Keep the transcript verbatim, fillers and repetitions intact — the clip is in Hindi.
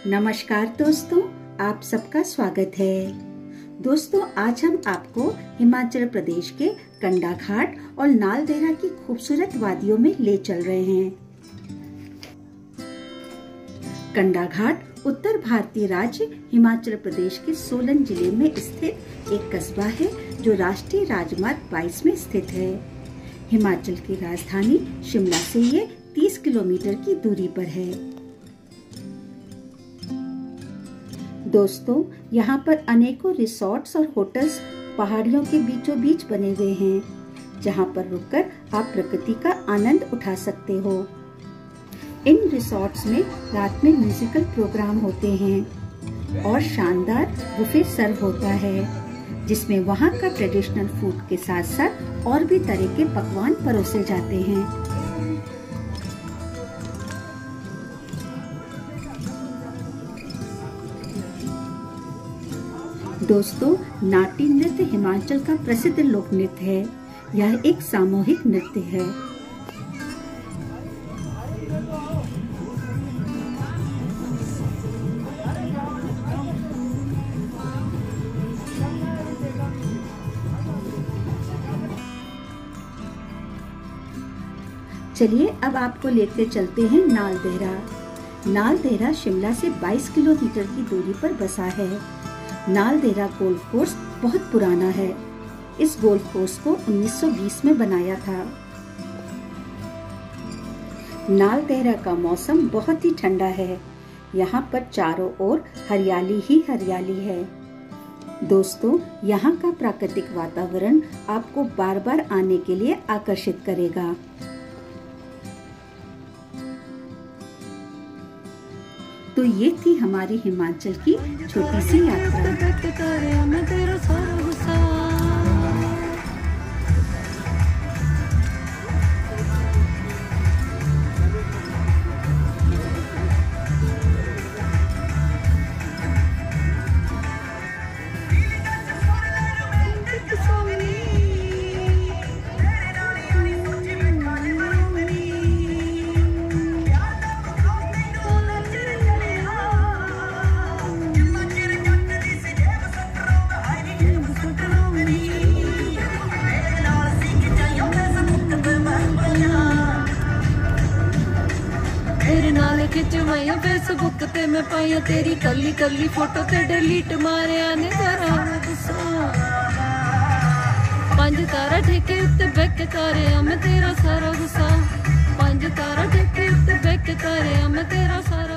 नमस्कार दोस्तों, आप सबका स्वागत है। दोस्तों, आज हम आपको हिमाचल प्रदेश के कंडा घाट और नालदेहरा की खूबसूरत वादियों में ले चल रहे हैं। कंडा घाट उत्तर भारतीय राज्य हिमाचल प्रदेश के सोलन जिले में स्थित एक कस्बा है जो राष्ट्रीय राजमार्ग बाईस में स्थित है। हिमाचल की राजधानी शिमला से ये तीस किलोमीटर की दूरी पर है। दोस्तों, यहाँ पर अनेकों रिसोर्ट्स और होटल्स पहाड़ियों के बीचों बीच बने हुए हैं, जहाँ पर रुककर आप प्रकृति का आनंद उठा सकते हो। इन रिसोर्ट्स में रात में म्यूजिकल प्रोग्राम होते हैं और शानदार बुफे सर्व होता है, जिसमें वहाँ का ट्रेडिशनल फूड के साथ साथ और भी तरह के पकवान परोसे जाते हैं। दोस्तों, नाटी नृत्य हिमाचल का प्रसिद्ध लोक नृत्य है। यह एक सामूहिक नृत्य है। चलिए अब आपको लेकर चलते हैं नालदेहरा। नालदेहरा शिमला से बाईस किलोमीटर की दूरी पर बसा है। नालदेहरा गोल्फ कोर्स बहुत पुराना है। इस गोल्फ कोर्स को उन्नीस सौ बीस में बनाया था। नालदेहरा का मौसम बहुत ही ठंडा है। यहाँ पर चारों ओर हरियाली ही हरियाली है। दोस्तों, यहाँ का प्राकृतिक वातावरण आपको बार बार आने के लिए आकर्षित करेगा। तो ये थी हमारी हिमाचल की छोटी सी यात्रा। खिचवाइया फेसबुक ते मैं पाइया तेरी कली कली फोटो ते डिलीट मारिया ने जरा पंज तारा ठेके उत्ते बैक तारे मैं तेरा सारा गुस्सा पंज तारा ठेके उत्ते बैक तारे मैं तेरा सारा